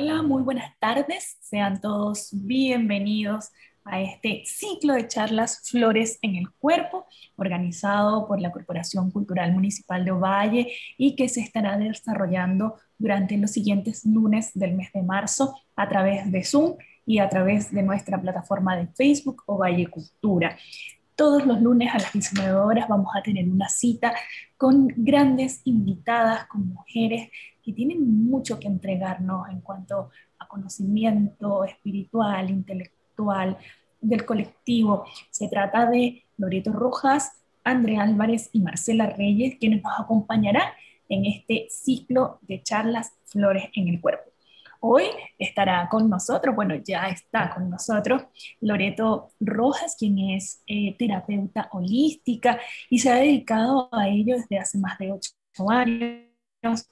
Hola, muy buenas tardes. Sean todos bienvenidos a este ciclo de charlas Flores en el Cuerpo, organizado por la Corporación Cultural Municipal de Ovalle y que se estará desarrollando durante los siguientes lunes del mes de marzo a través de Zoom y a través de nuestra plataforma de Facebook Ovalle Cultura. Todos los lunes a las 19 horas vamos a tener una cita con grandes invitadas, con mujeres que tienen mucho que entregarnos en cuanto a conocimiento espiritual, intelectual, del colectivo. Se trata de Loreto Rojas, Andrea Álvarez y Marcela Reyes, quienes nos acompañarán en este ciclo de charlas Flores en el Cuerpo. Hoy estará con nosotros, bueno, ya está con nosotros, Loreto Rojas, quien es terapeuta holística y se ha dedicado a ello desde hace más de 8 años.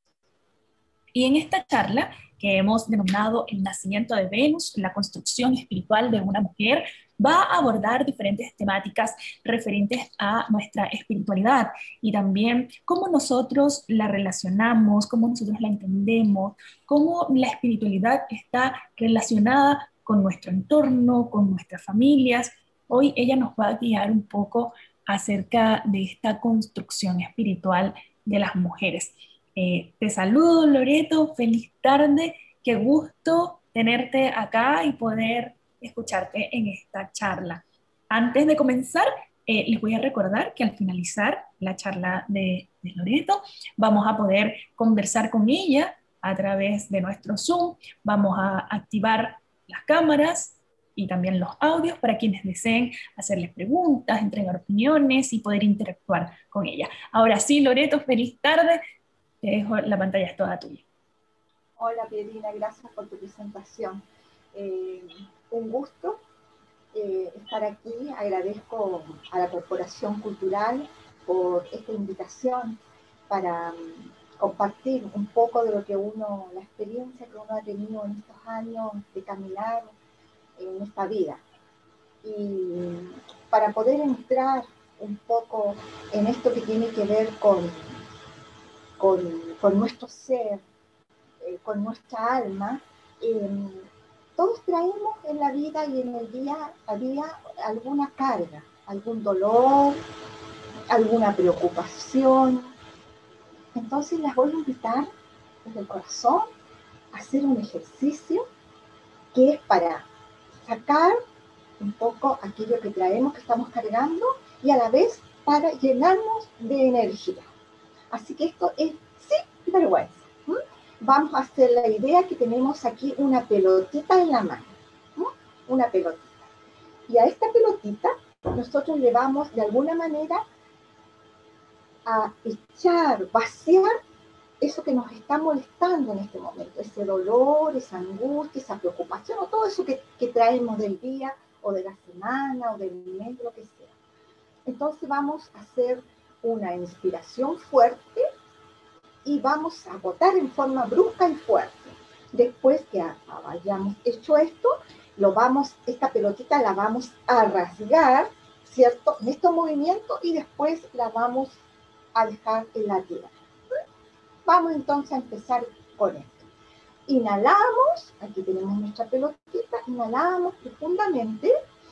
Y en esta charla, que hemos denominado El nacimiento de Venus, la construcción espiritual de una mujer, va a abordar diferentes temáticas referentes a nuestra espiritualidad y también cómo nosotros la relacionamos, cómo nosotros la entendemos, cómo la espiritualidad está relacionada con nuestro entorno, con nuestras familias. Hoy ella nos va a guiar un poco acerca de esta construcción espiritual de las mujeres. Te saludo, Loreto, feliz tarde, qué gusto tenerte acá y poder escucharte en esta charla. Antes de comenzar, les voy a recordar que al finalizar la charla de Loreto, vamos a poder conversar con ella a través de nuestro Zoom, vamos a activar las cámaras y también los audios para quienes deseen hacerles preguntas, entregar opiniones y poder interactuar con ella. Ahora sí, Loreto, feliz tarde. Te dejo, la pantalla es toda tuya. Hola, Pierina, gracias por tu presentación. Un gusto estar aquí. Agradezco a la Corporación Cultural por esta invitación para compartir un poco de lo que la experiencia que uno ha tenido en estos años de caminar en esta vida. Y para poder entrar un poco en esto que tiene que ver con nuestro ser, con nuestra alma, todos traemos en la vida y en el día a día alguna carga, algún dolor, alguna preocupación. Entonces las voy a invitar desde el corazón a hacer un ejercicio que es para sacar un poco aquello que traemos, que estamos cargando, y a la vez para llenarnos de energía. Así que esto es sin vergüenza. Vamos a hacer la idea que tenemos aquí una pelotita en la mano. Una pelotita. Y a esta pelotita nosotros le vamos de alguna manera a echar, vaciar eso que nos está molestando en este momento, ese dolor, esa angustia, esa preocupación, o todo eso que traemos del día, o de la semana, o del mes, lo que sea. Entonces vamos a hacer una inspiración fuerte y vamos a botar en forma brusca y fuerte. Después que hayamos hecho esto, esta pelotita la vamos a rasgar, ¿cierto? En estos movimientos, y después la vamos a dejar en la tierra. Vamos entonces a empezar con esto. Inhalamos, aquí tenemos nuestra pelotita, inhalamos profundamente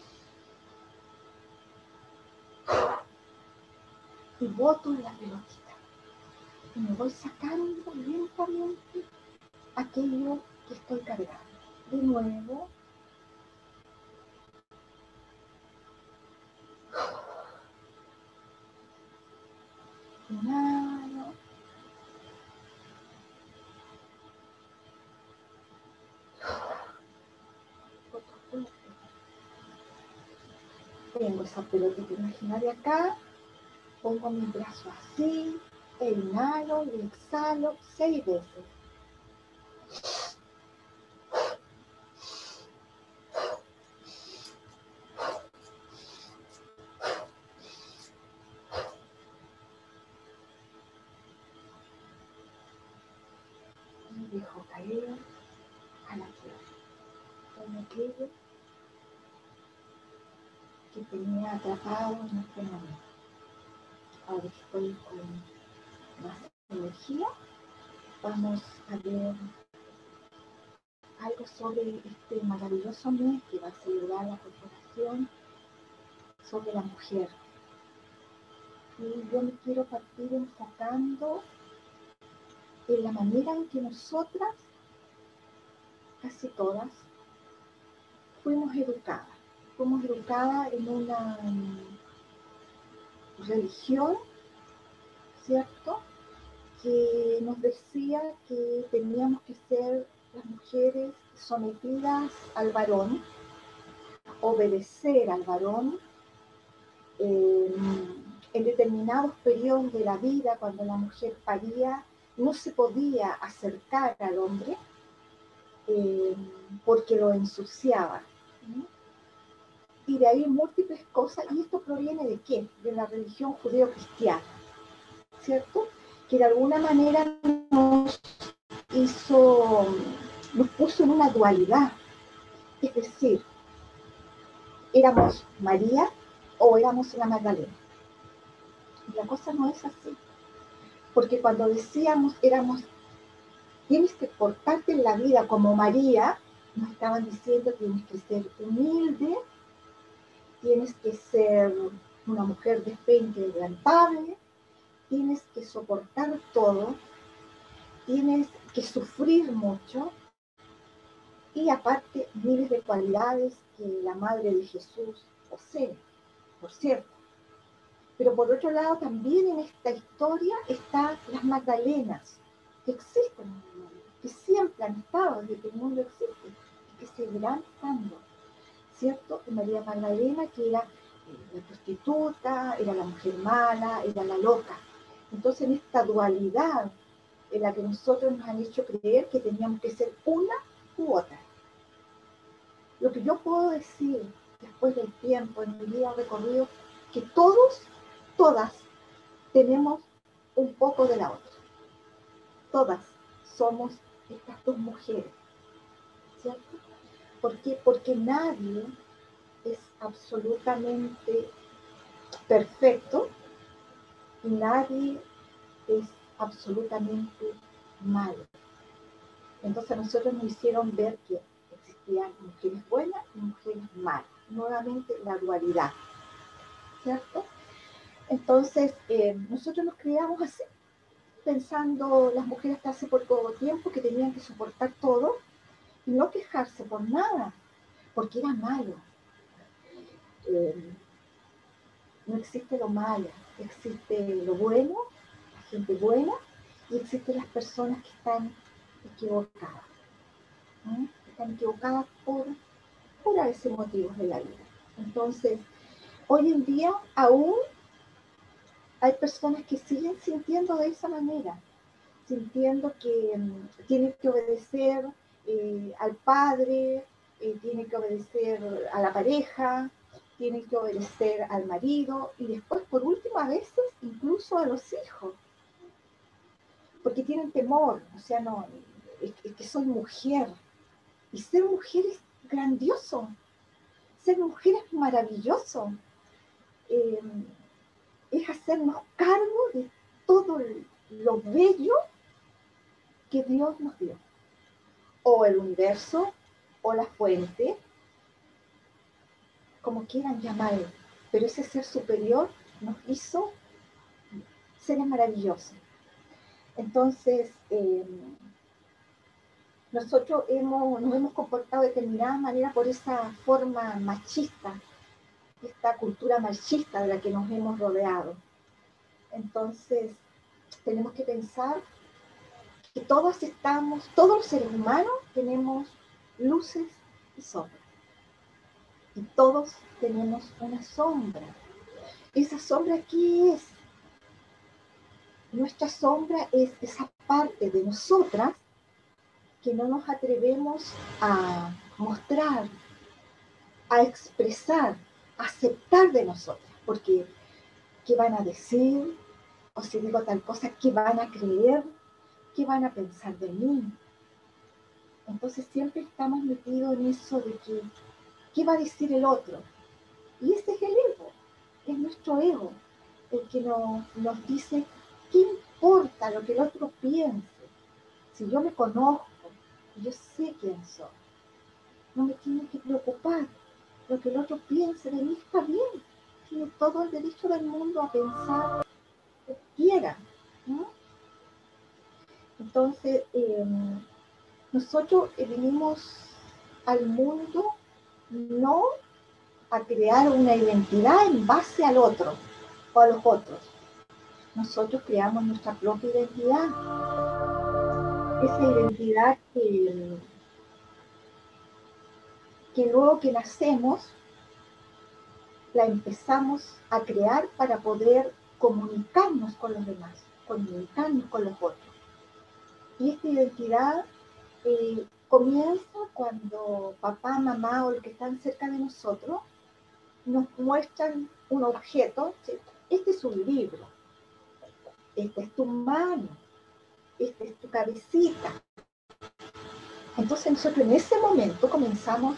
y boto la pelotita. Y me voy sacando lentamente aquello que estoy cargando. De nuevo. Inhalo. Tengo esa pelotita imaginaria acá. Pongo mi brazo así. E inhalo y exhalo 6 veces. Y dejo caer a la tierra. Con aquello que tenía atrapado en este momento. Ahora estoy con más energía. Vamos a ver algo sobre este maravilloso mes que va a celebrar la corporación sobre la mujer. Y yo me quiero partir enfocando en la manera en que nosotras, casi todas, fuimos educadas. Fuimos educadas en una religión, ¿cierto?, que nos decía que teníamos que ser las mujeres sometidas al varón, obedecer al varón, en determinados periodos de la vida, cuando la mujer paría, no se podía acercar al hombre porque lo ensuciaba. Y de ahí múltiples cosas, y esto proviene ¿de qué? De la religión judeo-cristiana, ¿cierto? Que de alguna manera nos puso en una dualidad, es decir, éramos María o éramos la Magdalena. Y la cosa no es así, porque cuando decíamos tienes que portarte en la vida como María, nos estaban diciendo tienes que ser humilde, tienes que ser una mujer de fe inquebrantable, tienes que soportar todo, tienes que sufrir mucho, y aparte miles de cualidades que la Madre de Jesús posee, por cierto. Pero por otro lado también en esta historia están las Magdalenas, que existen en el mundo, que siempre han estado desde que el mundo existe, y que seguirán estando, ¿cierto? Y María Magdalena, que era la prostituta, era la mujer mala, era la loca. Entonces en esta dualidad en la que nosotros nos han hecho creer que teníamos que ser una u otra. Lo que yo puedo decir después del tiempo en mi vida recorrido, que todas tenemos un poco de la otra. Todas somos estas dos mujeres, ¿cierto? ¿Por qué? Porque nadie es absolutamente perfecto y nadie es absolutamente malo. Entonces nosotros nos hicieron ver que existían mujeres buenas y mujeres malas. Nuevamente la dualidad, ¿cierto? Entonces nosotros nos criamos así, pensando las mujeres hasta hace poco tiempo que tenían que soportar todo y no quejarse por nada, porque era malo. No existe lo malo, existe lo bueno, la gente buena, y existen las personas que están equivocadas. ¿No? Están equivocadas por a veces motivos de la vida. Entonces, hoy en día aún hay personas que siguen sintiendo de esa manera, sintiendo que tienen que obedecer al padre, tienen que obedecer a la pareja, tienen que obedecer al marido y después, por último, a veces incluso a los hijos, porque tienen temor, o sea, no, es que soy mujer, y ser mujer es grandioso, ser mujer es maravilloso, es hacernos cargo de todo lo bello que Dios nos dio, o el universo, o la fuente, como quieran llamarlo, pero ese ser superior nos hizo seres maravillosos. Entonces, nosotros nos hemos comportado de determinada manera por esa forma machista, esta cultura machista de la que nos hemos rodeado. Entonces, tenemos que pensar que todos los seres humanos tenemos luces y sombras. Y todos tenemos una sombra. ¿Esa sombra qué es? Nuestra sombra es esa parte de nosotras que no nos atrevemos a mostrar, a expresar, a aceptar de nosotras. Porque, ¿qué van a decir? O si digo tal cosa, ¿qué van a creer? ¿Qué van a pensar de mí? Entonces siempre estamos metidos en eso de que, ¿qué va a decir el otro? Y ese es el ego, es nuestro ego, el que nos dice, ¿qué importa lo que el otro piense? Si yo me conozco yo sé quién soy. No me tiene que preocupar. Lo que el otro piense de mí está bien. Tiene todo el derecho del mundo a pensar lo que quiera, ¿no? Entonces, nosotros venimos al mundo no a crear una identidad en base al otro o a los otros. Nosotros creamos nuestra propia identidad. Esa identidad que luego que nacemos la empezamos a crear para poder comunicarnos con los demás, comunicarnos con los otros. Y esta identidad comienza cuando papá, mamá o los que están cerca de nosotros nos muestran un objeto. ¿Sí? Este es un libro, esta es tu mano, esta es tu cabecita. Entonces nosotros en ese momento comenzamos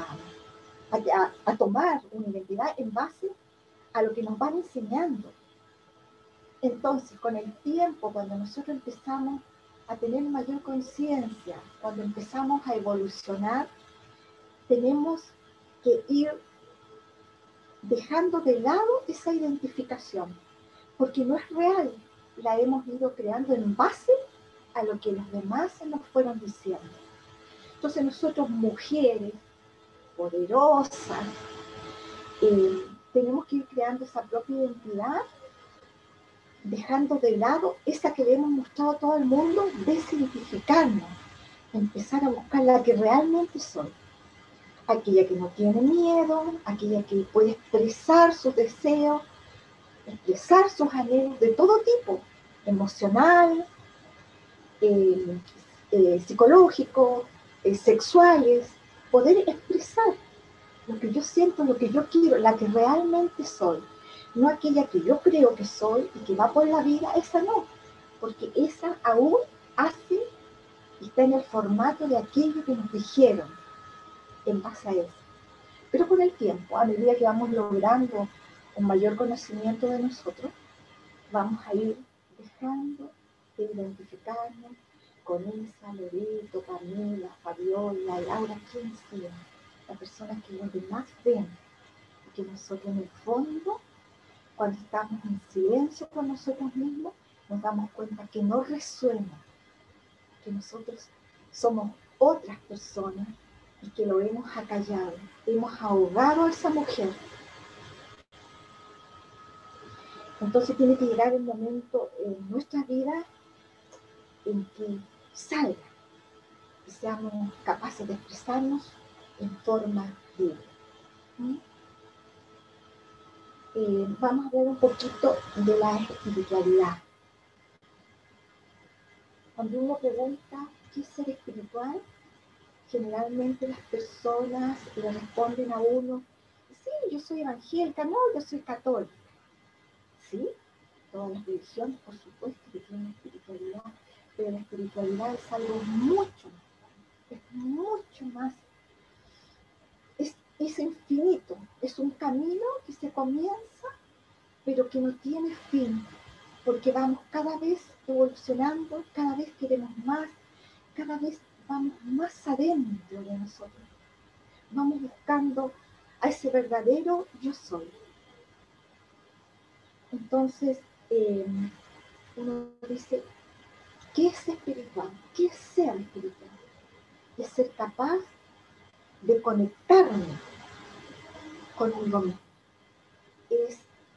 a tomar una identidad en base a lo que nos van enseñando. Entonces, con el tiempo, cuando nosotros empezamos a tener mayor conciencia, cuando empezamos a evolucionar, tenemos que ir dejando de lado esa identificación, porque no es real, la hemos ido creando en base a lo que los demás nos fueron diciendo. Entonces nosotros, mujeres poderosas, tenemos que ir creando esa propia identidad, dejando de lado esa que le hemos mostrado a todo el mundo, desidentificarnos, empezar a buscar la que realmente soy. Aquella que no tiene miedo, aquella que puede expresar sus deseos, expresar sus anhelos de todo tipo, emocional, psicológico, sexuales, poder expresar lo que yo siento, lo que yo quiero, la que realmente soy. No aquella que yo creo que soy y que va por la vida, esa no, porque esa aún hace y está en el formato de aquello que nos dijeron en base a eso. Pero con el tiempo, a medida que vamos logrando un mayor conocimiento de nosotros, vamos a ir dejando de identificarnos con Elsa, Loreto, Camila, Fabiola, Laura, quien sea, la persona que los demás ven, y que nosotros en el fondo, cuando estamos en silencio con nosotros mismos, nos damos cuenta que no resuena, que nosotros somos otras personas y que lo hemos acallado, hemos ahogado a esa mujer. Entonces tiene que llegar el momento en nuestra vida en que salga y seamos capaces de expresarnos en forma libre. Vamos a hablar un poquito de la espiritualidad. Cuando uno pregunta qué es ser espiritual, generalmente las personas le responden a uno, sí, yo soy evangélica, no, yo soy católica. Sí, todas las religiones, por supuesto, que tienen espiritualidad, pero la espiritualidad es algo mucho más, es mucho más, es infinito, es un camino que se comienza, pero que no tiene fin, porque vamos cada vez evolucionando, cada vez queremos más, cada vez vamos más adentro de nosotros, vamos buscando a ese verdadero yo soy. Entonces, uno dice, ¿qué es espiritual? ¿Qué es ser espiritual? Es ser capaz de conectarme conmigo mismo. Es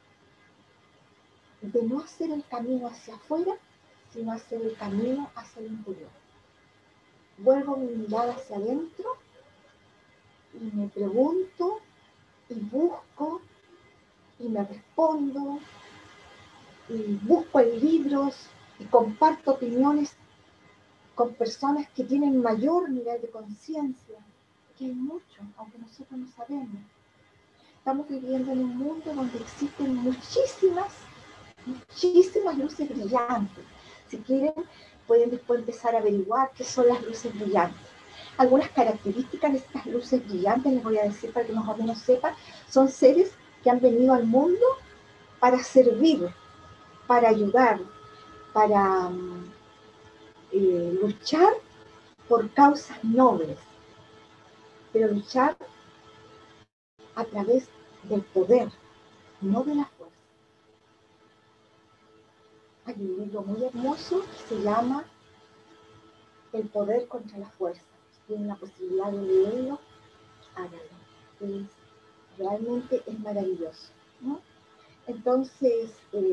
de no hacer el camino hacia afuera, sino hacer el camino hacia el interior. Vuelvo mi mirada hacia adentro y me pregunto y busco y me respondo y busco en libros y comparto opiniones con personas que tienen mayor nivel de conciencia, que hay mucho, aunque nosotros no sabemos. Estamos viviendo en un mundo donde existen muchísimas luces brillantes. Si quieren, pueden después empezar a averiguar qué son las luces brillantes. Algunas características de estas luces brillantes, les voy a decir para que más o menos sepan, son seres que han venido al mundo para servir, para ayudar, para luchar por causas nobles, pero luchar a través del poder, no de la fuerza. Hay un libro muy hermoso que se llama El poder contra la fuerza. Si tienen la posibilidad de leerlo, háganlo. Realmente es maravilloso, ¿no? Entonces,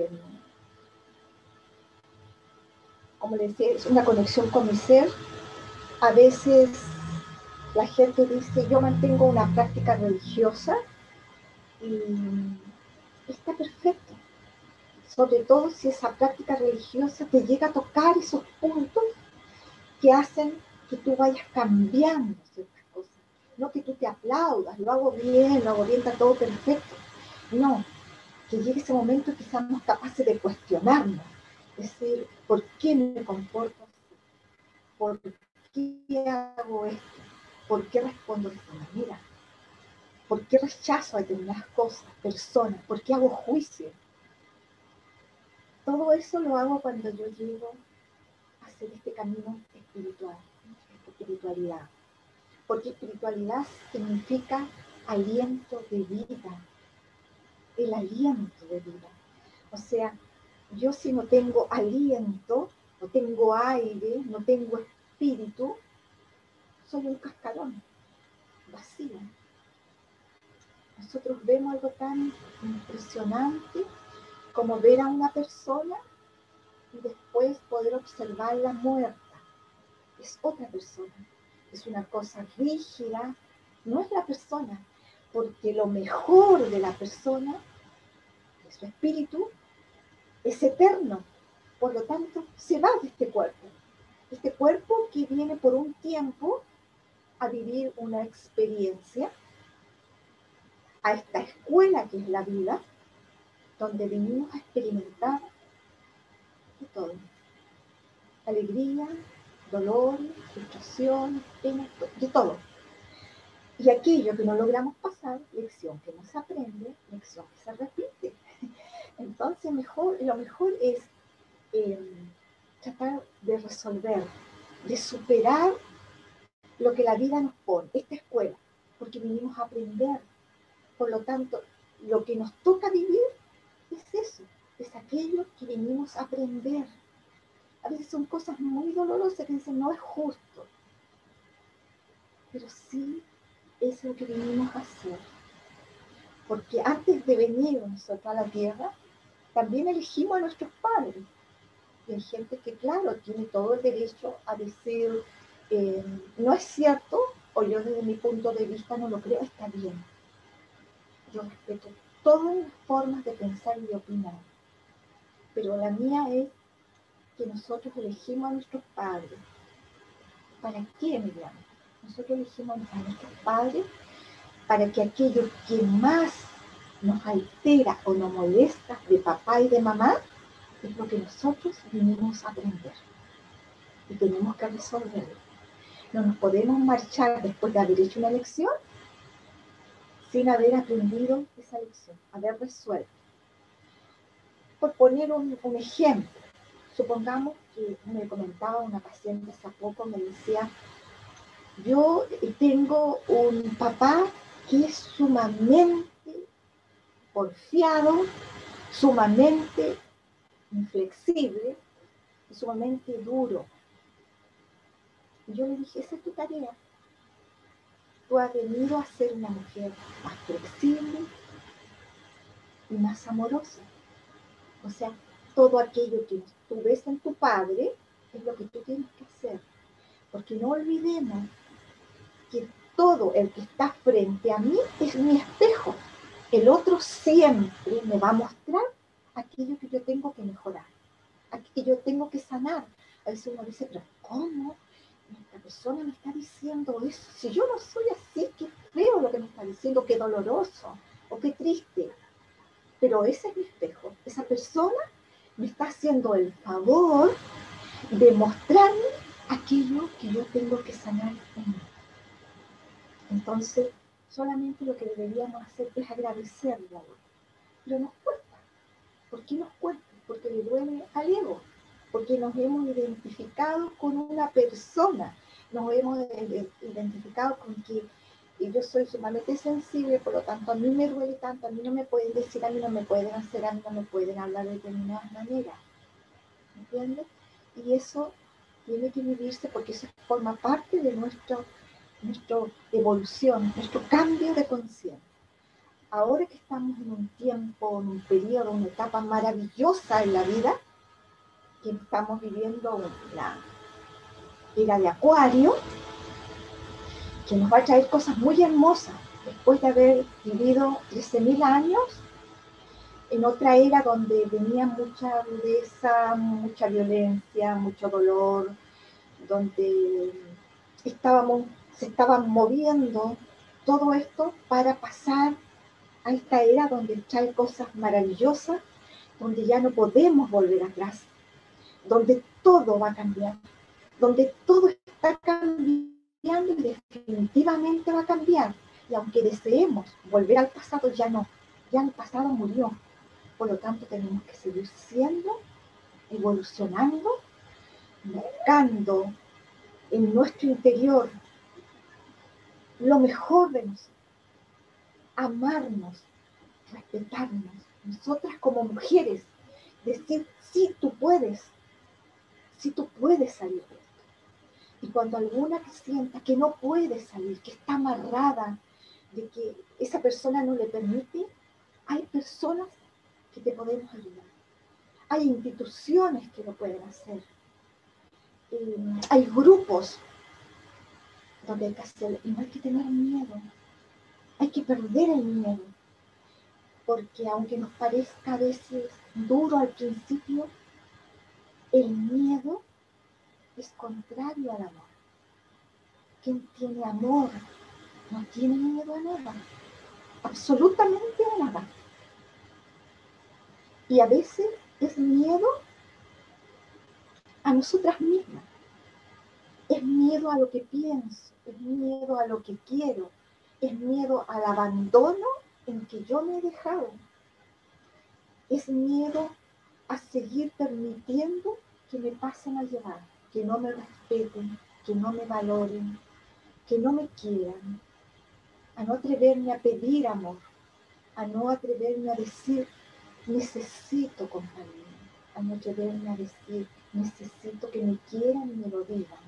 como les decía, es una conexión con mi ser. A veces la gente dice, yo mantengo una práctica religiosa y está perfecto. Sobre todo si esa práctica religiosa te llega a tocar esos puntos que hacen que tú vayas cambiando ciertas cosas. No que tú te aplaudas, lo hago bien, está todo perfecto. No, que llegue ese momento que seamos capaces de cuestionarnos. Es decir, ¿por qué me comporto así? ¿Por qué hago esto? ¿Por qué respondo de esta manera? ¿Por qué rechazo a determinadas cosas, personas? ¿Por qué hago juicio? Todo eso lo hago cuando yo llego a hacer este camino espiritual, esta espiritualidad. Porque espiritualidad significa aliento de vida, el aliento de vida. O sea, yo si no tengo aliento, no tengo aire, no tengo espíritu, soy un cascarón, vacío. Nosotros vemos algo tan impresionante como ver a una persona y después poder observarla muerta. Es otra persona, es una cosa rígida, no es la persona, porque lo mejor de la persona, de su espíritu, es eterno. Por lo tanto, se va de este cuerpo. Este cuerpo que viene por un tiempo a vivir una experiencia, a esta escuela que es la vida, donde venimos a experimentar de todo. Alegría, dolor, frustración, pena, de todo. Y aquello que no logramos pasar, lección que no se aprende, lección que se repite. Entonces lo mejor es tratar de resolver, de superar lo que la vida nos pone, esta escuela, porque vinimos a aprender. Por lo tanto, lo que nos toca vivir es eso, es aquello que venimos a aprender. A veces son cosas muy dolorosas que dicen, no es justo, pero sí es lo que venimos a hacer. Porque antes de venir nosotros a la tierra, también elegimos a nuestros padres. Y hay gente que, claro, tiene todo el derecho a decir, no es cierto, o yo desde mi punto de vista no lo creo, está bien. Yo respeto todas las formas de pensar y de opinar. Pero la mía es que nosotros elegimos a nuestros padres. ¿Para qué, Miriam? Nosotros elegimos a nuestros padres para que aquello que más nos altera o nos molesta de papá y de mamá es lo que nosotros vinimos a aprender y tenemos que resolverlo. No nos podemos marchar después de haber hecho una lección sin haber aprendido esa lección, haber resuelto. Por poner un ejemplo, supongamos que me comentaba una paciente hace poco, me decía, yo tengo un papá que es sumamente porfiado, sumamente inflexible y sumamente duro. Y yo le dije, esa es tu tarea. Tú has venido a ser una mujer más flexible y más amorosa. O sea, todo aquello que tú ves en tu padre es lo que tú tienes que hacer. Porque no olvidemos que todo el que está frente a mí es mi espejo. El otro siempre me va a mostrar aquello que yo tengo que mejorar, aquello que yo tengo que sanar. A veces uno dice, pero ¿cómo? Esta persona me está diciendo eso. Si yo no soy así, qué feo lo que me está diciendo, qué doloroso o qué triste. Pero ese es mi espejo. Esa persona me está haciendo el favor de mostrarme aquello que yo tengo que sanar en mí. Entonces, solamente lo que deberíamos hacer es agradecerle a Dios. Pero nos cuesta. ¿Por qué nos cuesta? Porque le duele al ego. Porque nos hemos identificado con una persona. nos hemos identificado con que yo soy sumamente sensible, por lo tanto a mí me duele tanto, a mí no me pueden decir, a mí no me pueden hacer, a mí no me pueden hablar de determinadas maneras, ¿entiendes? Y eso tiene que vivirse porque eso forma parte de nuestra evolución, nuestro cambio de conciencia. Ahora que estamos en un tiempo, en un periodo, una etapa maravillosa en la vida, que estamos viviendo la era de Acuario, que nos va a traer cosas muy hermosas, después de haber vivido 13.000 años en otra era donde venía mucha rudeza, mucha violencia, mucho dolor, donde se estaban moviendo todo esto para pasar a esta era donde trae cosas maravillosas, donde ya no podemos volver atrás, donde todo va a cambiar, donde todo está cambiando y definitivamente va a cambiar. Y aunque deseemos volver al pasado, ya no, ya el pasado murió. Por lo tanto, tenemos que seguir siendo, evolucionando, buscando en nuestro interior lo mejor de nosotros, amarnos, respetarnos, nosotras como mujeres, decir, sí, tú puedes salir de esto. Y cuando alguna que sienta que no puede salir, que está amarrada, de que esa persona no le permite, hay personas que te podemos ayudar. Hay instituciones que lo pueden hacer. Hay grupos donde hay que hacerlo. Y no hay que tener miedo. Hay que perder el miedo. Porque aunque nos parezca a veces duro al principio, el miedo es contrario al amor. Quien tiene amor no tiene miedo a nada. Absolutamente a nada. Y a veces es miedo a nosotras mismas. Es miedo a lo que pienso, es miedo a lo que quiero, es miedo al abandono en que yo me he dejado. Es miedo a seguir permitiendo que me pasen a llevar, que no me respeten, que no me valoren, que no me quieran, a no atreverme a pedir amor, a no atreverme a decir necesito compañía, a no atreverme a decir necesito que me quieran y me lo digan.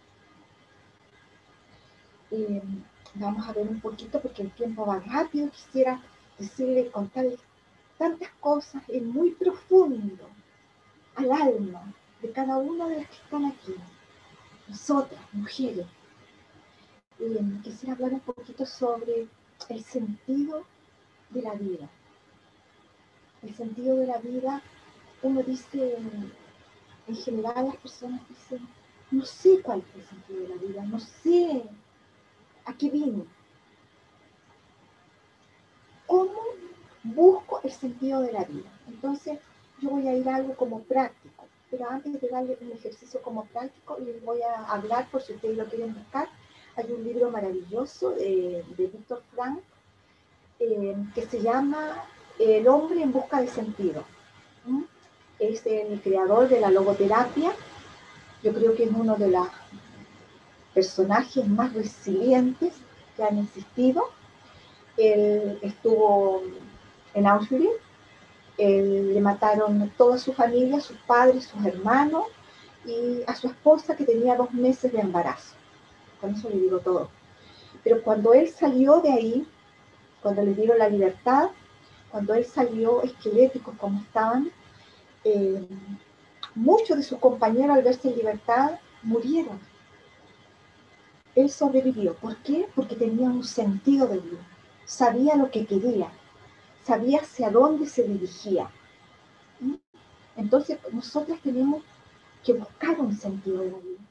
Vamos a ver un poquito porque el tiempo va rápido. Quisiera decirle, contarles tantas cosas, es muy profundo al alma de cada una de las que están aquí, nosotras, mujeres. Quisiera hablar un poquito sobre el sentido de la vida. El sentido de la vida, uno dice, en general las personas dicen, no sé cuál es el sentido de la vida, no sé a qué vine. ¿Cómo busco el sentido de la vida? Entonces, yo voy a ir a algo como práctico, pero antes de darle un ejercicio como práctico, les voy a hablar, por si ustedes lo quieren buscar, hay un libro maravilloso de Víctor Frank que se llama El hombre en busca de sentido. Es el creador de la logoterapia. Yo creo que es uno de los personajes más resilientes que han existido. Él estuvo en Auschwitz, le mataron toda su familia, sus padres, sus hermanos y a su esposa que tenía 2 meses de embarazo. Con eso le digo todo. Pero cuando él salió de ahí, cuando le dieron la libertad, cuando él salió esquelético como estaban, muchos de sus compañeros al verse en libertad murieron. Él sobrevivió. ¿Por qué? Porque tenía un sentido de vida. Sabía lo que quería. Sabía hacia dónde se dirigía. Entonces, nosotras tenemos que buscar un sentido de la vida.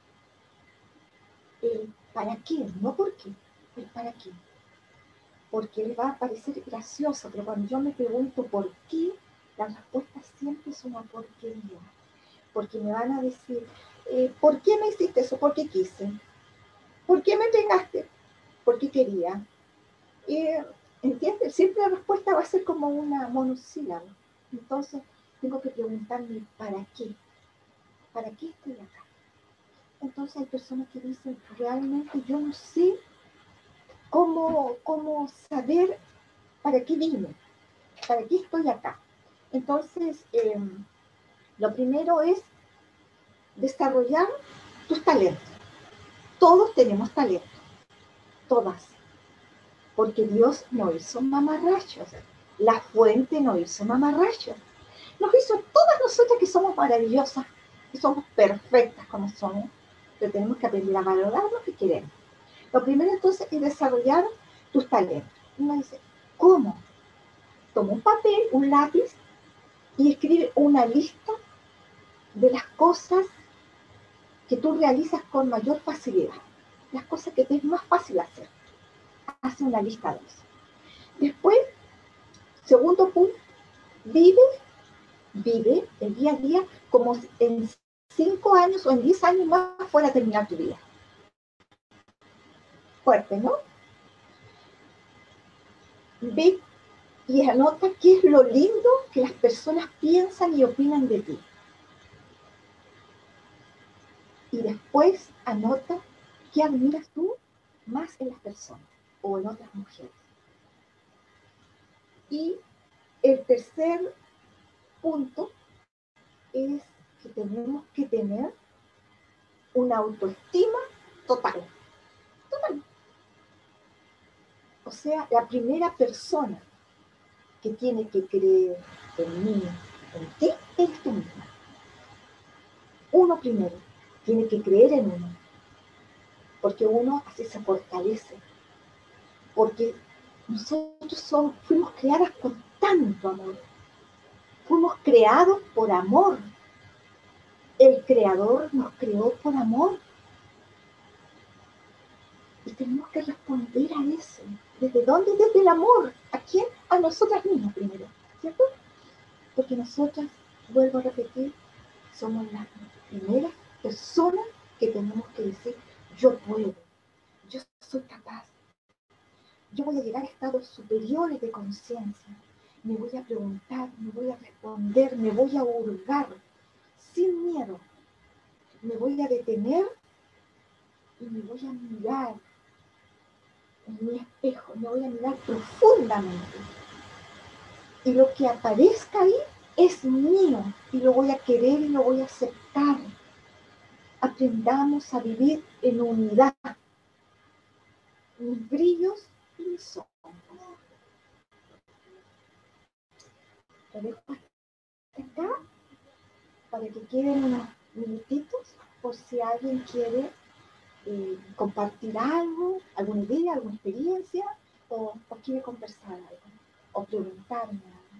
¿Para qué? No por qué. El para qué. Porque le va a parecer gracioso, pero cuando yo me pregunto por qué, la respuesta siempre es una porquería. Porque me van a decir, ¿por qué me hiciste eso? Porque quise. ¿Por qué me pegaste? Porque quería. ¿Entiendes? Siempre la respuesta va a ser como una monosílaba. Entonces, tengo que preguntarme, ¿para qué? ¿Para qué estoy acá? Entonces hay personas que dicen, realmente yo no sé cómo saber para qué vine, para qué estoy acá. Entonces, lo primero es desarrollar tus talentos. Todos tenemos talentos, todas, porque Dios no hizo mamarrachos, la fuente no hizo mamarrachos, nos hizo todas nosotras que somos maravillosas, que somos perfectas como somos, pero tenemos que aprender a valorar lo que queremos. Lo primero entonces es desarrollar tus talentos. Uno dice, ¿cómo? Toma un papel, un lápiz y escribe una lista de las cosas que tú realizas con mayor facilidad, las cosas que te es más fácil hacer. Hace una lista de eso. Después, segundo punto, vive el día a día como en 5 años o en 10 años más fuera a terminar tu vida. Fuerte, ¿no? Ve y anota qué es lo lindo que las personas piensan y opinan de ti. Y después anota qué admiras tú más en las personas o en otras mujeres. Y el tercer punto es que tenemos que tener una autoestima total. Total. O sea, la primera persona que tiene que creer en mí, en ti, eres tú misma. Uno primero tiene que creer en uno, porque uno así se fortalece, porque nosotros fuimos creadas con tanto amor, fuimos creados por amor. El Creador nos creó por amor y tenemos que responder a eso. ¿Desde dónde? Desde el amor. ¿A quién? A nosotras mismas primero, ¿cierto? Porque nosotras, vuelvo a repetir, somos las primeras personas que tenemos que decir, yo puedo, yo soy capaz, yo voy a llegar a estados superiores de conciencia, me voy a preguntar, me voy a responder, me voy a hurgar, sin miedo, me voy a detener y me voy a mirar en mi espejo, me voy a mirar profundamente. Y lo que aparezca ahí es mío y lo voy a querer y lo voy a aceptar. Aprendamos a vivir en unidad, mis brillos y mis sombras. Lo dejo acá para que queden unos minutitos por si alguien quiere compartir algo, alguna idea, alguna experiencia, o quiere conversar algo, o preguntarme algo.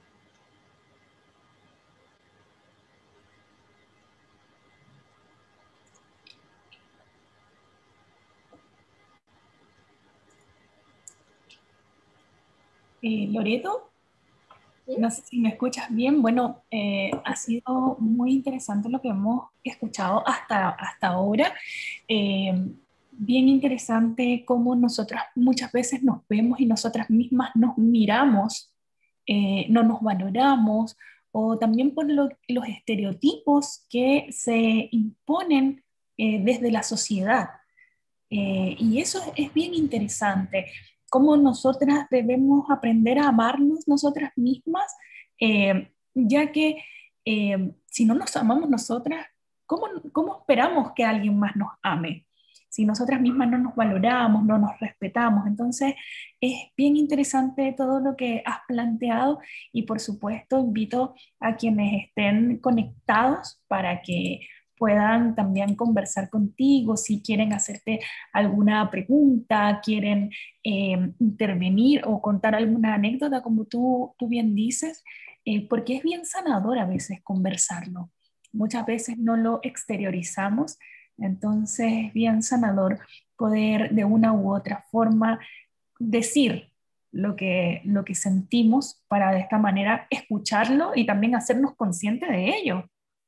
Loreto, ¿Sí? no sé si me escuchas bien. Bueno, ha sido muy interesante lo que hemos escuchado hasta ahora. Eh, Bien interesante cómo nosotras muchas veces nos vemos y nosotras mismas nos miramos, no nos valoramos, o también por los estereotipos que se imponen desde la sociedad. Y eso es bien interesante, cómo nosotras debemos aprender a amarnos nosotras mismas, ya que si no nos amamos nosotras, ¿cómo esperamos que alguien más nos ame? Si nosotras mismas no nos valoramos, no nos respetamos. Entonces, es bien interesante todo lo que has planteado y por supuesto invito a quienes estén conectados para que puedan también conversar contigo, si quieren hacerte alguna pregunta, quieren intervenir o contar alguna anécdota, como tú bien dices, porque es bien sanador a veces conversarlo. Muchas veces no lo exteriorizamos, entonces es bien sanador poder de una u otra forma decir lo que sentimos para de esta manera escucharlo y también hacernos conscientes de ello.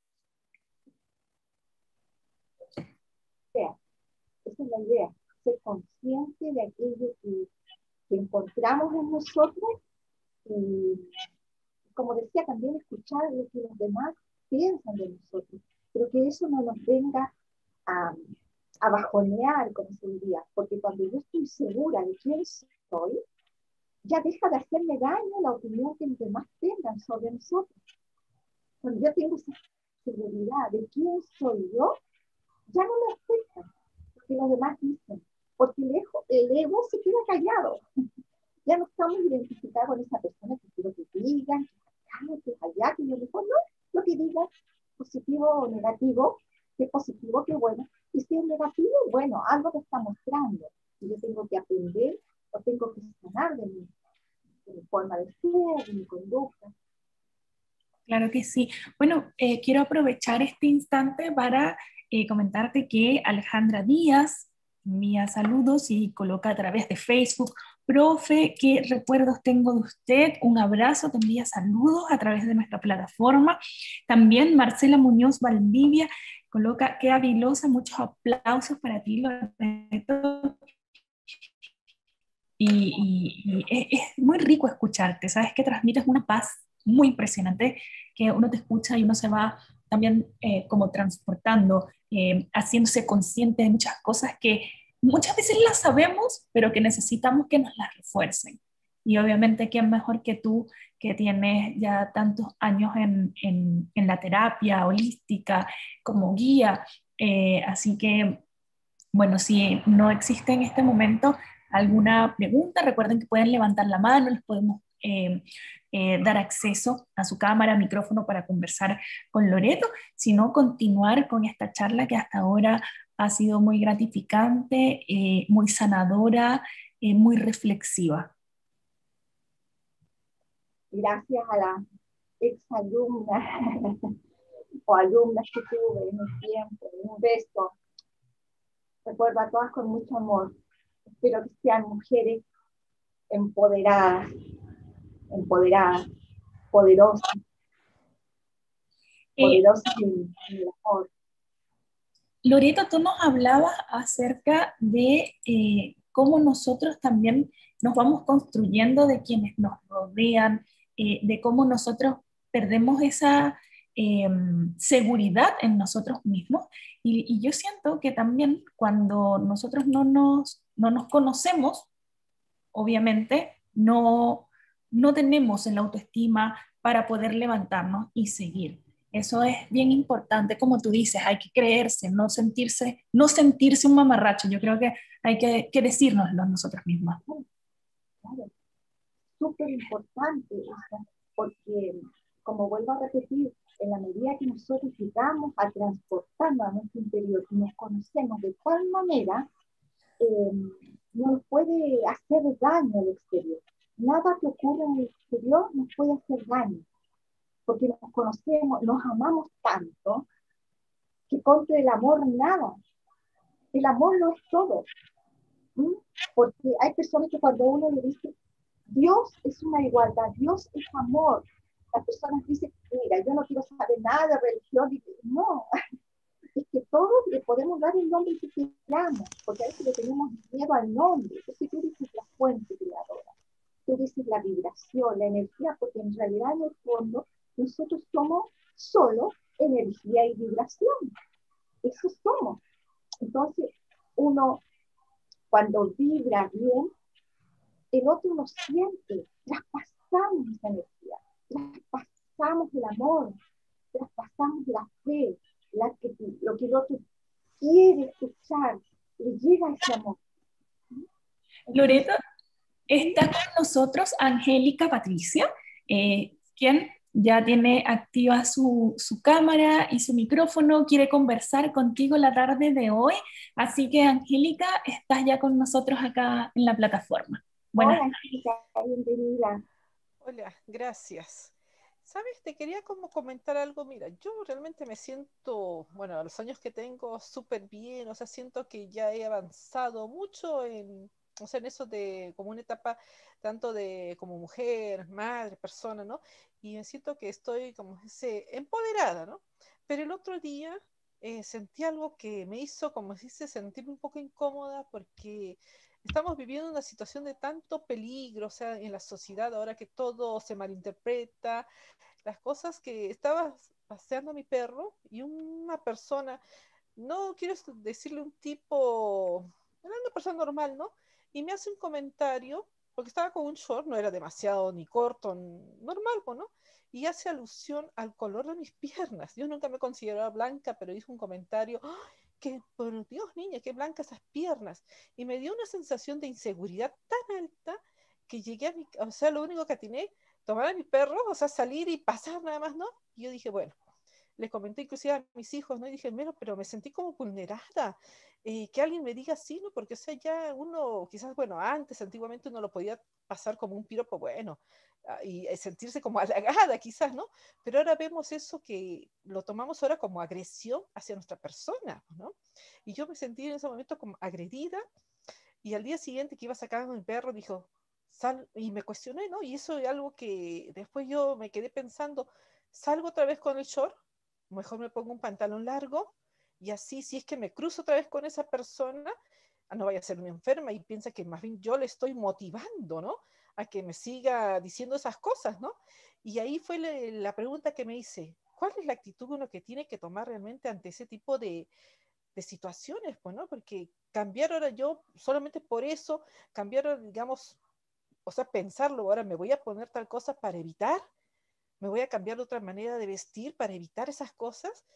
O sea, esa es la idea, ser consciente de aquello que encontramos en nosotros y, como decía, también escuchar lo que los demás piensan de nosotros, pero que eso no nos venga a, a bajonear, como se diría, porque cuando yo estoy segura de quién soy, ya deja de hacerme daño la opinión que los demás tengan sobre nosotros. Cuando yo tengo esa seguridad de quién soy yo, ya no me afecta porque los demás dicen, porque el ego se queda callado. Ya no estamos identificados con esa persona que quiero que digan, que acá, que allá, que yo mejor no, lo que digan, positivo o negativo, que positivo, que bueno, y si es negativo, bueno, algo te está mostrando, y yo tengo que aprender o tengo que sanar de mi forma de ser, de mi conducta. Claro que sí. Bueno, quiero aprovechar este instante para comentarte que Alejandra Díaz envía saludos y coloca a través de Facebook: profe, ¿qué recuerdos tengo de usted? Un abrazo, te envía saludos a través de nuestra plataforma. También Marcela Muñoz Valdivia coloca: qué habilosa, muchos aplausos para ti, Loreto. Es muy rico escucharte, sabes que transmites una paz muy impresionante, que uno te escucha y uno se va también como transportando, haciéndose consciente de muchas cosas que muchas veces las sabemos, pero que necesitamos que nos las refuercen. Y obviamente, ¿quién mejor que tú, que tienes ya tantos años en la terapia holística como guía? Así que bueno, si no existe en este momento alguna pregunta, recuerden que pueden levantar la mano, les podemos dar acceso a su cámara, micrófono para conversar con Loreto, sino continuar con esta charla que hasta ahora ha sido muy gratificante, muy sanadora, muy reflexiva. Gracias a la exalumna o alumnas que tuve en el tiempo, un beso. Recuerdo a todas con mucho amor. Espero que sean mujeres empoderadas, empoderadas, poderosas, Eh, poderosas en el amor. Loreto, tú nos hablabas acerca de cómo nosotros también nos vamos construyendo de quienes nos rodean, de cómo nosotros perdemos esa eh, seguridad en nosotros mismos. Y yo siento que también cuando nosotros no nos conocemos, obviamente no tenemos el autoestima para poder levantarnos y seguir. Eso es bien importante, como tú dices, hay que creerse, no sentirse un mamarracho. Yo creo que hay que decírnoslo nosotros mismos. Claro, súper importante, o sea, porque, como vuelvo a repetir, en la medida que nosotros llegamos a transportarnos a nuestro interior y nos conocemos de tal manera, eh, no nos puede hacer daño al exterior. Nada que ocurra en el exterior nos puede hacer daño, porque nos conocemos, nos amamos tanto, que contra el amor nada. El amor lo es todo. ¿Mm? Porque hay personas que cuando uno le dice, Dios es una igualdad, Dios es amor, las personas dicen, mira, yo no quiero saber nada de religión, y no, es que todos le podemos dar el nombre que queramos, porque a veces le tenemos miedo al nombre. Entonces tú dices la fuente creadora, tú dices la vibración, la energía, porque en realidad en el fondo nosotros somos solo energía y vibración, eso somos. Entonces uno cuando vibra bien, el otro lo siente, traspasamos esa energía, traspasamos el amor, traspasamos la fe, lo que el otro quiere escuchar, le llega ese amor. Entonces, Loreto, está con nosotros Angélica Patricia, quien ya tiene activa su cámara y su micrófono, quiere conversar contigo la tarde de hoy. Así que, Angélica, estás ya con nosotros acá en la plataforma. Buenas. hola Angélica, bienvenida. Hola, gracias. Sabes, te quería como comentar algo. Mira, yo realmente me siento, bueno, a los años que tengo, súper bien. O sea, siento que ya he avanzado mucho o sea, en eso de como una etapa tanto de como mujer, madre, persona, ¿no? Y me siento que estoy como ese empoderada, ¿no? Pero el otro día sentí algo que me hizo, como se dice, sentirme un poco incómoda porque estamos viviendo una situación de tanto peligro, o sea, en la sociedad, ahora que todo se malinterpreta, las cosas que estaba paseando a mi perro y una persona no quiero decirle un tipo, era una persona normal, ¿no? Y me hace un comentario, porque estaba con un short, no era demasiado ni corto, normal, pues, ¿no? Y hace alusión al color de mis piernas. Yo nunca me consideraba blanca, pero hizo un comentario, ¡ay, que por Dios, niña, qué blancas esas piernas! Y me dio una sensación de inseguridad tan alta que llegué a mi, o sea, lo único que atiné, tomar a mi perro, o sea, salir y pasar nada más, ¿no? Y yo dije, bueno, les comenté inclusive a mis hijos, ¿no? Y dije, mira, pero me sentí como vulnerada. Que alguien me diga así, ¿no? Porque, o sea, ya uno, quizás, bueno, antes, antiguamente uno lo podía pasar como un piropo, bueno, y sentirse como halagada, quizás, ¿no? Pero ahora vemos eso que lo tomamos ahora como agresión hacia nuestra persona, ¿no? Y yo me sentí en ese momento como agredida, y al día siguiente que iba a sacar a mi perro, dijo, sal, y me cuestioné, ¿no? Y eso es algo que después yo me quedé pensando, salgo otra vez con el short, mejor me pongo un pantalón largo, y así, si es que me cruzo otra vez con esa persona, no vaya a ser una enferma y piensa que más bien yo le estoy motivando, ¿no? A que me siga diciendo esas cosas, ¿no? Y ahí fue la pregunta que me hice, ¿cuál es la actitud uno que tiene que tomar realmente ante ese tipo de situaciones, pues, ¿no? Porque cambiar ahora yo, solamente por eso, cambiar, digamos, o sea, pensarlo, ahora me voy a poner tal cosa para evitar, me voy a cambiar de otra manera de vestir para evitar esas cosas.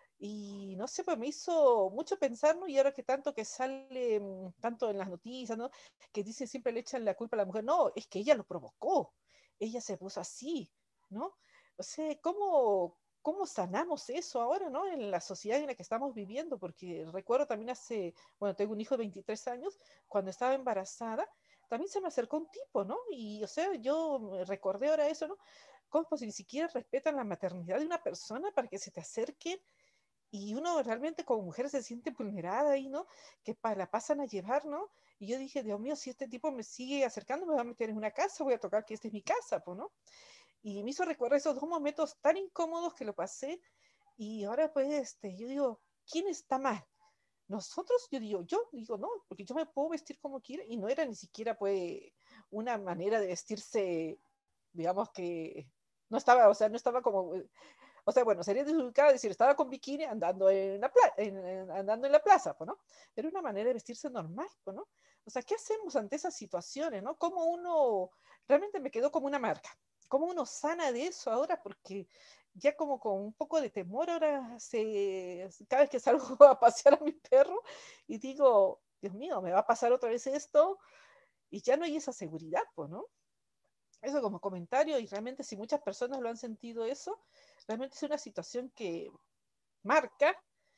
Y no sé, pues me hizo mucho pensar, ¿no? Y ahora que tanto que sale, tanto en las noticias, ¿no? Que dicen siempre le echan la culpa a la mujer. No, es que ella lo provocó. Ella se puso así, ¿no? O sea, ¿cómo sanamos eso ahora, ¿no? En la sociedad en la que estamos viviendo, porque recuerdo también bueno, tengo un hijo de 23 años, cuando estaba embarazada, también se me acercó un tipo, ¿no? Y, o sea, yo me recordé ahora eso, ¿no? ¿Cómo pues ni siquiera respetan la maternidad de una persona para que se te acerquen? Y uno realmente como mujer se siente vulnerada ahí, ¿no? Que la pasan a llevar, ¿no? Y yo dije, Dios mío, si este tipo me sigue acercando, me va a meter en una casa, voy a tocar que esta es mi casa, pues, ¿no? Y me hizo recordar esos dos momentos tan incómodos que lo pasé. Y ahora, pues, yo digo, ¿quién está mal? Nosotros, yo digo, no, porque yo me puedo vestir como quiera y no era ni siquiera, pues, una manera de vestirse, digamos que no estaba, o sea, no estaba como, o sea, bueno, sería desubicada decir, estaba con bikini andando andando en la plaza, pues, ¿no? Era una manera de vestirse normal, pues, ¿no? O sea, ¿qué hacemos ante esas situaciones, no? ¿Cómo uno, realmente me quedó como una marca? ¿Cómo uno sana de eso ahora? Porque ya como con un poco de temor ahora, cada vez que salgo a pasear a mi perro y digo, Dios mío, me va a pasar otra vez esto y ya no hay esa seguridad, pues, ¿no? Eso como comentario y realmente si muchas personas lo han sentido eso, realmente es una situación que marca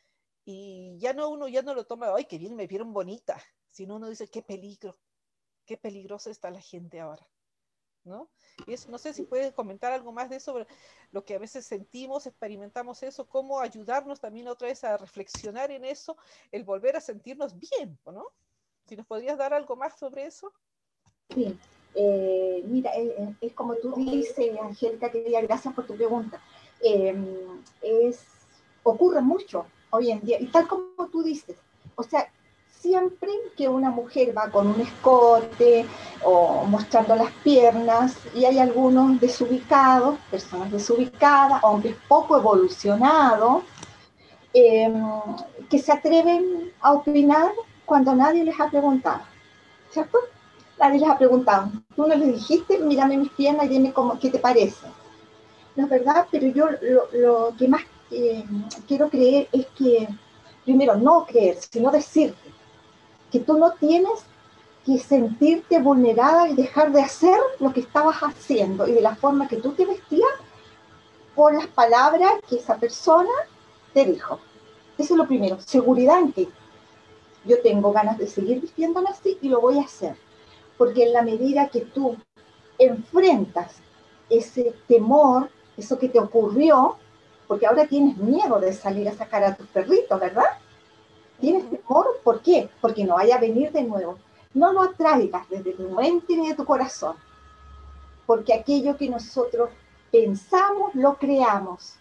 y ya no uno ya no lo toma, ay, qué bien me vieron bonita, sino uno dice, qué peligro, qué peligrosa está la gente ahora, ¿no? Y eso, no sé si puedes comentar algo más de eso, lo que a veces sentimos, experimentamos eso, cómo ayudarnos también otra vez a reflexionar en eso, el volver a sentirnos bien, ¿no? Si nos podrías dar algo más sobre eso. Sí, mira, es como tú dices, Angélica, querida, gracias por tu pregunta. Eh, es, ocurre mucho hoy en día, y tal como tú dices, o sea, siempre que una mujer va con un escote o mostrando las piernas, y hay algunos desubicados, personas desubicadas, hombres poco evolucionados, eh, que se atreven a opinar cuando nadie les ha preguntado, ¿cierto? Nadie les ha preguntado. Tú no les dijiste, mírame mis piernas y dime qué te parece. No es verdad, pero yo lo que más quiero creer es que, primero, no creer, sino decirte que tú no tienes que sentirte vulnerada y dejar de hacer lo que estabas haciendo y de la forma que tú te vestías por las palabras que esa persona te dijo. Eso es lo primero, seguridad en ti. Yo tengo ganas de seguir vistiéndome así y lo voy a hacer. Porque en la medida que tú enfrentas ese temor, eso que te ocurrió, porque ahora tienes miedo de salir a sacar a tus perritos, ¿verdad? Tienes temor, ¿por qué? Porque no vaya a venir de nuevo. No lo atraigas desde tu mente ni de tu corazón, porque aquello que nosotros pensamos, lo creamos.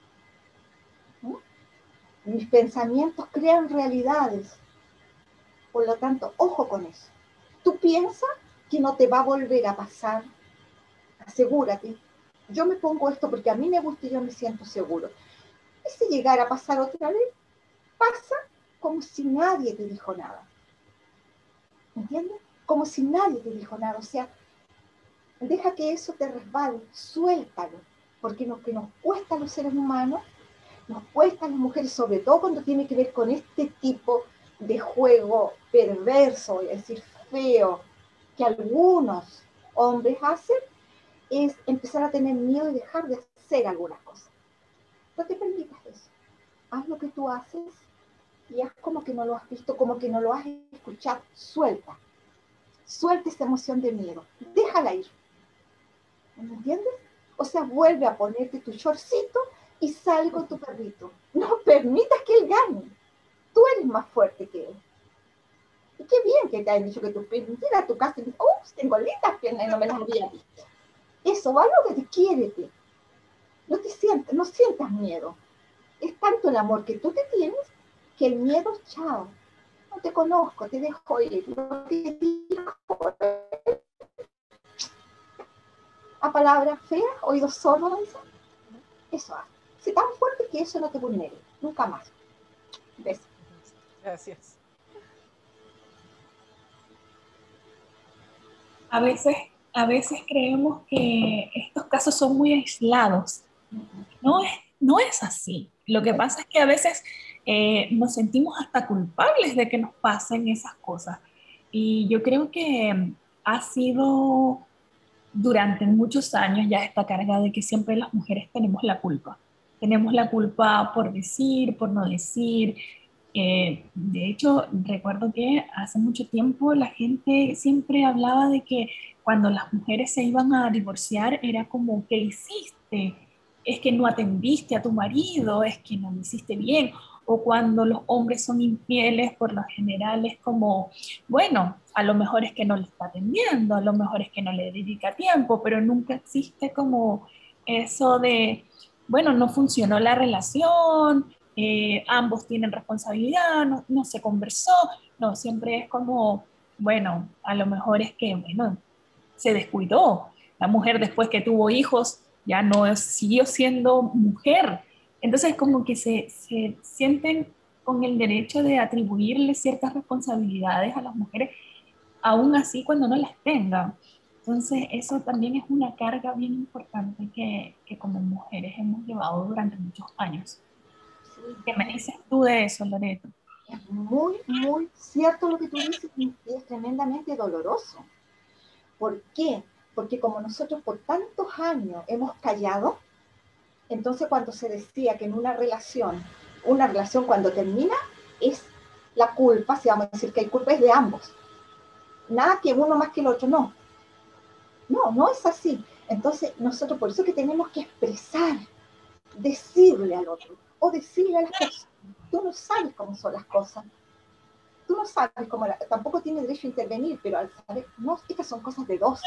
¿No? Mis pensamientos crean realidades, por lo tanto, ojo con eso. Tú piensas que no te va a volver a pasar, asegúrate. Yo me pongo esto porque a mí me gusta y yo me siento seguro. ¿Y si llegara a pasar otra vez? pasa como si nadie te dijo nada. ¿Entiendes? Como si nadie te dijo nada. O sea, deja que eso te resbale, suéltalo. Porque lo que nos cuesta a los seres humanos, nos cuesta a las mujeres, sobre todo cuando tiene que ver con este tipo de juego perverso, voy a decir feo, que algunos hombres hacen, es empezar a tener miedo y dejar de hacer algunas cosas. No te permitas eso. Haz lo que tú haces y haz como que no lo has visto, como que no lo has escuchado. Suelta. Suelta esa emoción de miedo. Déjala ir. ¿Me entiendes? O sea, vuelve a ponerte tu shortcito y sale con tu perrito. No permitas que él gane. Tú eres más fuerte que él. Y qué bien que te hayan dicho que tus piernas, llega a tu casa y dices, oh, tengo lindas piernas y no me las había visto. Eso, valórate, quiérete. No sientas miedo. Es tanto el amor que tú te tienes que el miedo, chao. No te conozco, te dejo ir. Lo que dijo a palabras feas, oídos sordos, eso hace. Sé tan fuerte que eso no te vulnere. Nunca más. ¿Ves? Gracias. A veces, a veces creemos que estos casos son muy aislados. No es, no es así. Lo que pasa es que a veces nos sentimos hasta culpables de que nos pasen esas cosas. Y yo creo que ha sido durante muchos años ya esta carga de que siempre las mujeres tenemos la culpa. Tenemos la culpa por decir, por no decir. De hecho, recuerdo que hace mucho tiempo la gente siempre hablaba de que cuando las mujeres se iban a divorciar era como, ¿qué hiciste? Es que no atendiste a tu marido, es que no lo hiciste bien. O cuando los hombres son infieles, por lo general es como, bueno, a lo mejor es que no le está atendiendo, a lo mejor es que no le dedica tiempo, pero nunca existe como eso de, bueno, no funcionó la relación, ambos tienen responsabilidad, no, no se conversó, no, siempre es como, bueno, a lo mejor es que, bueno, se descuidó. La mujer después que tuvo hijos ya no siguió siendo mujer. Entonces como que se sienten con el derecho de atribuirle ciertas responsabilidades a las mujeres, aún así cuando no las tengan. Entonces eso también es una carga bien importante que como mujeres hemos llevado durante muchos años. Sí, ¿Qué me dices tú de eso, Loreto? es muy, muy cierto lo que tú dices y es tremendamente doloroso. ¿Por qué? Porque como nosotros por tantos años hemos callado, entonces cuando se decía que en una relación cuando termina, es la culpa, si vamos a decir que hay culpa, es de ambos. Nada que uno más que el otro, no. No, no es así. Entonces nosotros por eso que tenemos que expresar, decirle al otro, o decirle a las personas, tú no sabes cómo son las cosas, tú no sabes cómo, tampoco tiene derecho a intervenir, pero al saber, no, estas son cosas de dos.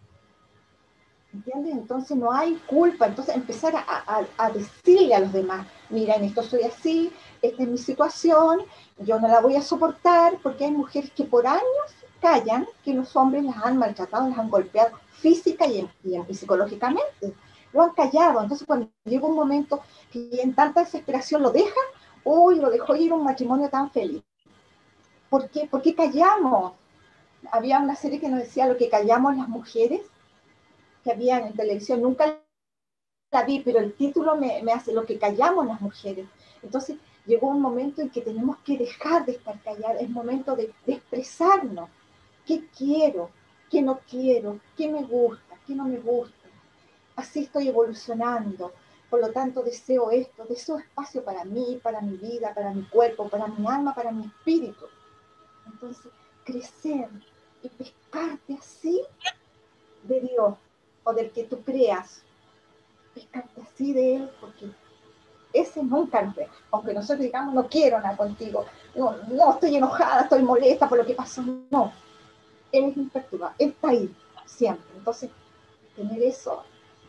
¿Entiendes? Entonces no hay culpa, entonces empezar a decirle a los demás, mira, en esto soy así, esta es mi situación, yo no la voy a soportar, porque hay mujeres que por años callan que los hombres las han maltratado, las han golpeado física y psicológicamente, lo han callado, entonces cuando llega un momento que en tanta desesperación lo dejan, uy, lo dejó ir un matrimonio tan feliz. ¿Por qué? Porque callamos. Había una serie que nos decía lo que callamos las mujeres, que había en televisión, nunca la vi, pero el título me hace lo que callamos las mujeres. Entonces llegó un momento en que tenemos que dejar de estar calladas, es momento de expresarnos. ¿Qué quiero? ¿Qué no quiero? ¿Qué me gusta? ¿Qué no me gusta? Así estoy evolucionando. Por lo tanto, deseo esto, deseo espacio para mí, para mi vida, para mi cuerpo, para mi alma, para mi espíritu. Entonces, crecer y pescarte así de Dios o del que tú creas, pescarte así de Él, porque ese nunca nos deja. Aunque nosotros digamos, no quiero nada contigo, no, no estoy enojada, estoy molesta por lo que pasó, no. Él es imperturbable, Él está ahí, siempre. Entonces, tener eso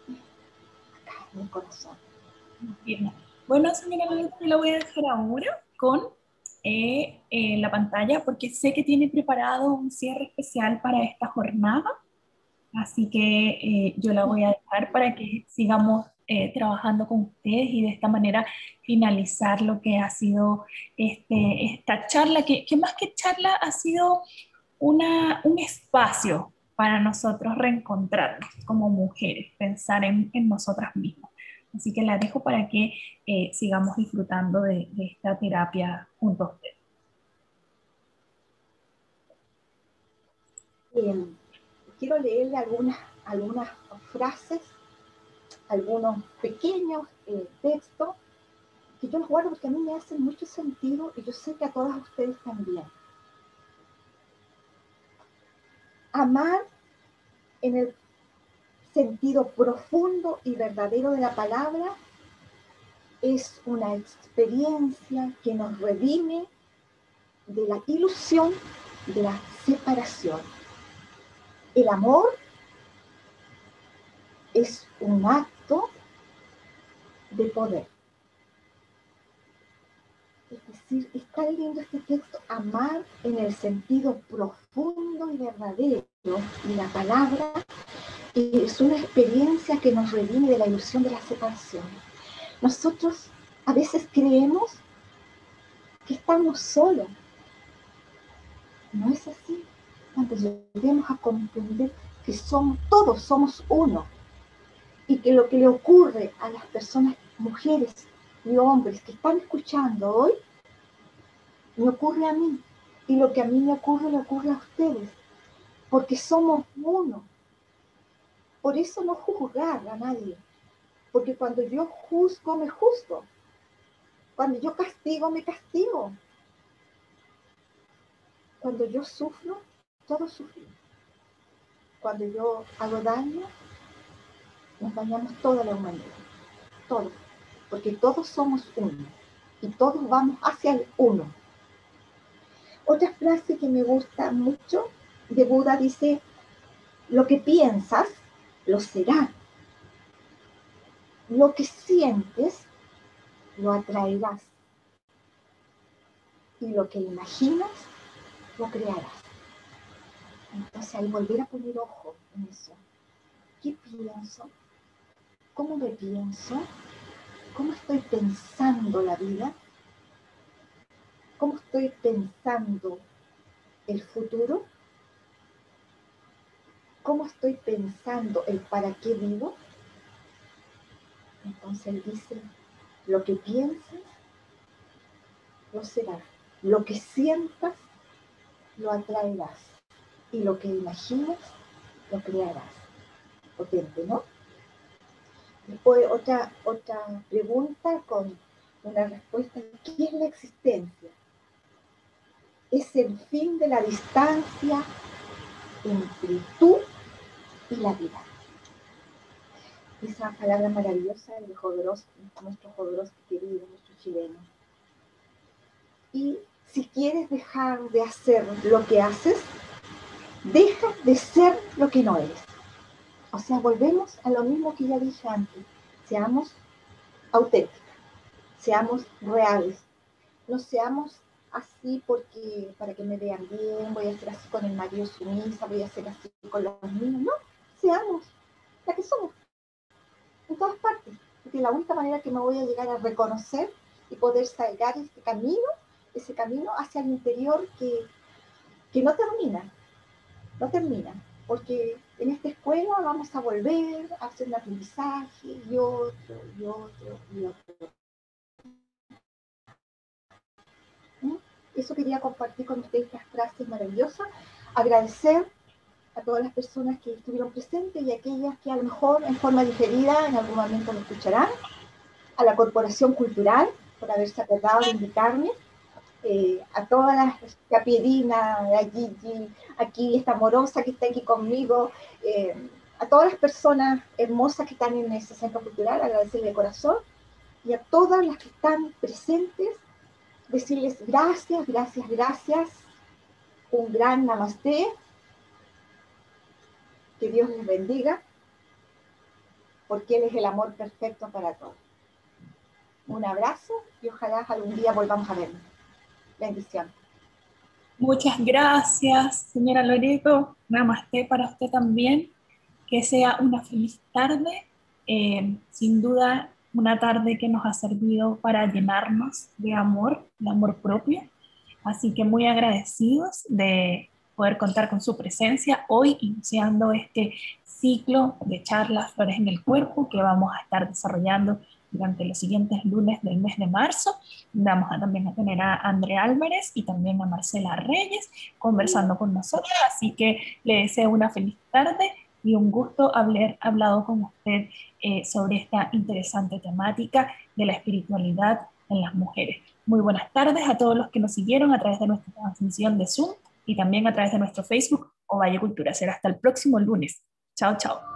acá en el corazón. Bien. Bueno, señora Loreto, yo la voy a dejar ahora con la pantalla porque sé que tiene preparado un cierre especial para esta jornada. Así que yo la voy a dejar para que sigamos trabajando con ustedes y de esta manera finalizar lo que ha sido esta charla, que más que charla ha sido un espacio para nosotros reencontrarnos como mujeres, pensar en nosotras mismas. Así que la dejo para que sigamos disfrutando de esta terapia junto a ustedes. Quiero leerle algunas frases, algunos pequeños textos que yo los guardo porque a mí me hacen mucho sentido y yo sé que a todas ustedes también. Amar en el sentido profundo y verdadero de la palabra es una experiencia que nos redime de la ilusión de la separación. El amor es un acto de poder. Es decir, es tan lindo este texto, amar en el sentido profundo y verdadero de la palabra, es una experiencia que nos redime de la ilusión de la separación. Nosotros a veces creemos que estamos solos. No es así. Cuando lleguemos a comprender que todos somos uno, y que lo que le ocurre a las personas, mujeres y hombres que están escuchando hoy, me ocurre a mí, y lo que a mí me ocurre le ocurre a ustedes, porque somos uno. Por eso no juzgar a nadie, porque cuando yo juzgo, me juzgo. Cuando yo castigo, me castigo. Cuando yo sufro, todos sufrimos. Cuando yo hago daño, nos dañamos toda la humanidad. Todos. Porque todos somos uno. Y todos vamos hacia el uno. Otra frase que me gusta mucho de Buda dice, lo que piensas, lo será. Lo que sientes, lo atraerás. Y lo que imaginas, lo crearás. Entonces, al volver a poner ojo en eso, ¿qué pienso? ¿Cómo me pienso? ¿Cómo estoy pensando la vida? ¿Cómo estoy pensando el futuro? ¿Cómo estoy pensando el para qué vivo? Entonces él dice, lo que piensas, lo será. Lo que sientas, lo atraerás. Y lo que imaginas, lo crearás. Potente, ¿no? Después otra pregunta con una respuesta. ¿Qué es la existencia? Es el fin de la distancia entre tú y la vida. Esa palabra maravillosa de Jodorowsky, nuestro Jodorowsky querido, nuestro chileno. Y si quieres dejar de hacer lo que haces, deja de ser lo que no eres. O sea, volvemos a lo mismo que ya dije antes. Seamos auténticas, seamos reales. No seamos así porque para que me vean bien, voy a ser así con el marido sumisa, voy a ser así con los niños. No, seamos la que somos, en todas partes. Porque la única manera que me voy a llegar a reconocer y poder salgar ese camino hacia el interior que no termina. Porque en esta escuela vamos a volver a hacer un aprendizaje y otro, y otro, y otro. Eso quería compartir con ustedes, estas frases maravillosas. Agradecer a todas las personas que estuvieron presentes y a aquellas que a lo mejor en forma diferida en algún momento lo escucharán. A la Corporación Cultural por haberse acordado de invitarme. A todas las, a Piedina, a Gigi, aquí esta amorosa que está aquí conmigo, a todas las personas hermosas que están en ese centro cultural, agradecerle de corazón, y a todas las que están presentes, decirles gracias, gracias, gracias, un gran namaste, que Dios les bendiga, porque Él es el amor perfecto para todos. Un abrazo y ojalá algún día volvamos a vernos. Bendición. Muchas gracias, señora Loreto. Namaste para usted también. Que sea una feliz tarde Sin duda, una tarde que nos ha servido para llenarnos de amor propio. Así que muy agradecidos de poder contar con su presencia hoy, iniciando este ciclo de charlas Flores en el Cuerpo que vamos a estar desarrollando durante los siguientes lunes del mes de marzo. Vamos a también a tener a André Álvarez y también a Marcela Reyes conversando con nosotros. Así que le deseo una feliz tarde y un gusto haber hablado con usted sobre esta interesante temática de la espiritualidad en las mujeres. Muy buenas tardes a todos los que nos siguieron a través de nuestra transmisión de Zoom y también a través de nuestro Facebook Ovalle Cultura. Será hasta el próximo lunes. Chao, chao.